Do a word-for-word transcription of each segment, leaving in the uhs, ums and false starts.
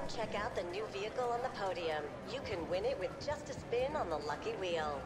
Come check out the new vehicle on the podium. You can win it with just a spin on the lucky wheel.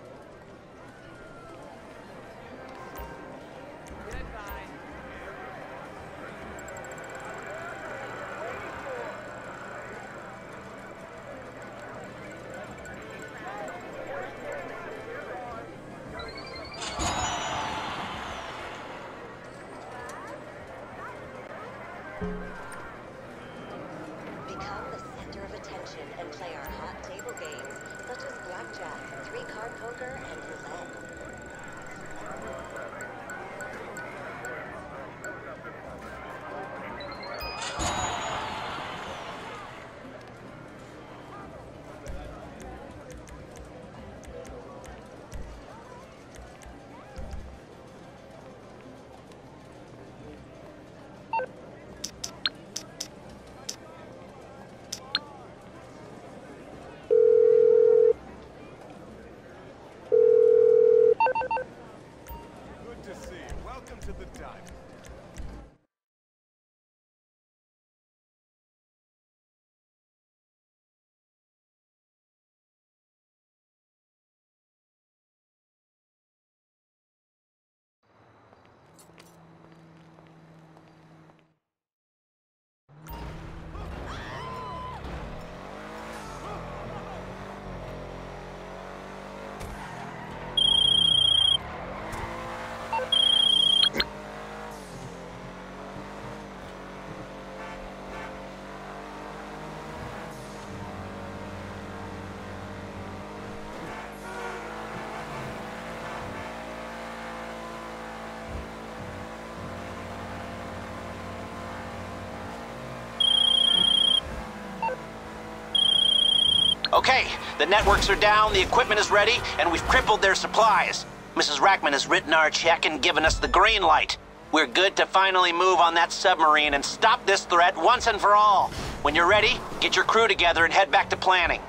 Become the center of attention and play our hot table games, such as blackjack, three-card poker, and roulette. Welcome to the dive. Okay, the networks are down, the equipment is ready, and we've crippled their supplies. Missus Rackman has written our check and given us the green light. We're good to finally move on that submarine and stop this threat once and for all. When you're ready, get your crew together and head back to planning.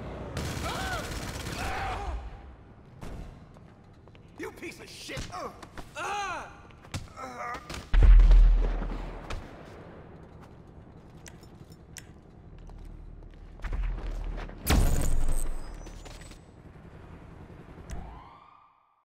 You piece of shit! Ugh.